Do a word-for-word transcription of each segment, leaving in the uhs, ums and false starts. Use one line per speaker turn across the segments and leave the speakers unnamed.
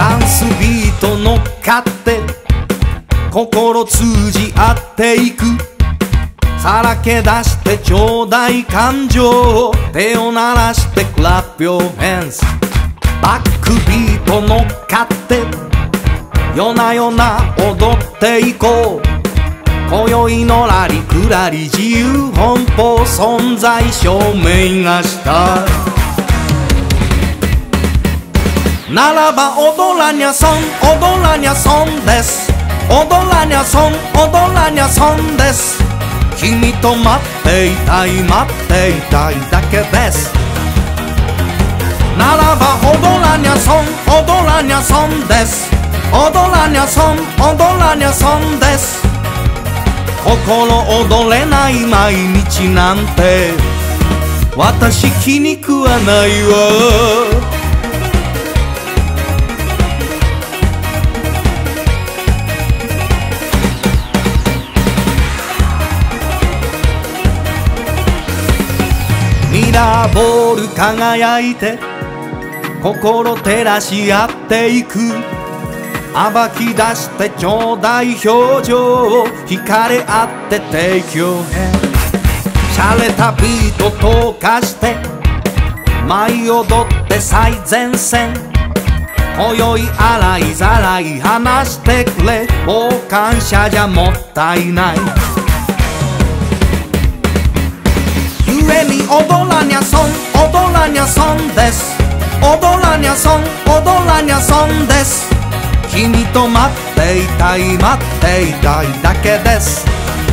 ダンスビート乗っかって心通じ合っていく。さらけ出してちょうだい感情。手を鳴らしてクラップヨーヘンズ。バックビート乗っかって夜な夜な踊っていこう。今宵のらりくらり自由奔放存在証明がしたい。ならば踊らにゃそん踊らにゃそんです。踊らにゃそん踊らにゃそんです。君と待っていたい待っていたいだけです。ならば踊らにゃそん踊らにゃそんです。踊らにゃそん踊らにゃそんです。心躍れない毎日なんて私気に食わないわ。ミラーボール輝いて心照らし合っていく。暴き出してちょうだい表情。惹かれ合って提供へシャレたビート投下して舞い踊って最前線。今宵洗いざらい話してくれ。傍観者じゃもったいない。故に踊らにゃそん踊らにゃそんです。踊らにゃそん踊らにゃそんです。君と待っていたい待っていたいだけです。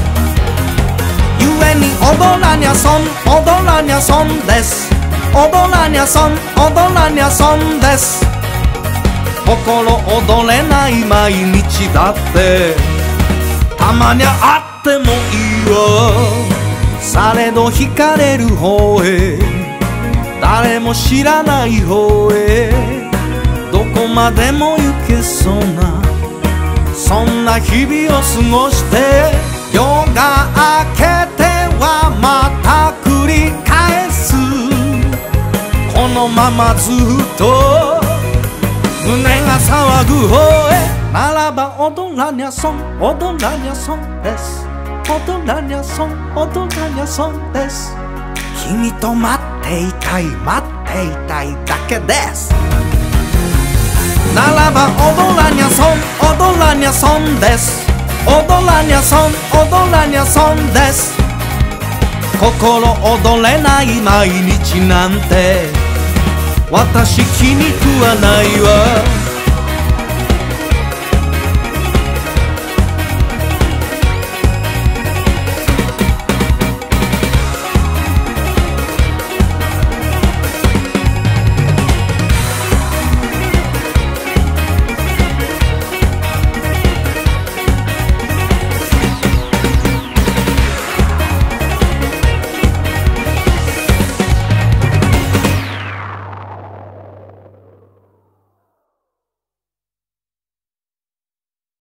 故に踊らにゃそん踊らにゃそんです。踊らにゃそん踊らにゃそんです。心躍れない毎日だってたまにゃあってもいいわ。されど惹かれる方へ誰も知らない方へどこまでも行けそうなそんな日々を過ごして夜が明けてはまた繰り返す。このままずっと胸が騒ぐ方へ。ならば踊らにゃそん踊らにゃそんです。踊らにゃそん踊らにゃそんです。君と待っていたい待っていたいだけです。ならば踊らにゃそん踊らにゃそんです。踊らにゃそん踊らにゃそんです。心躍れない毎日なんて私気に食わないわ。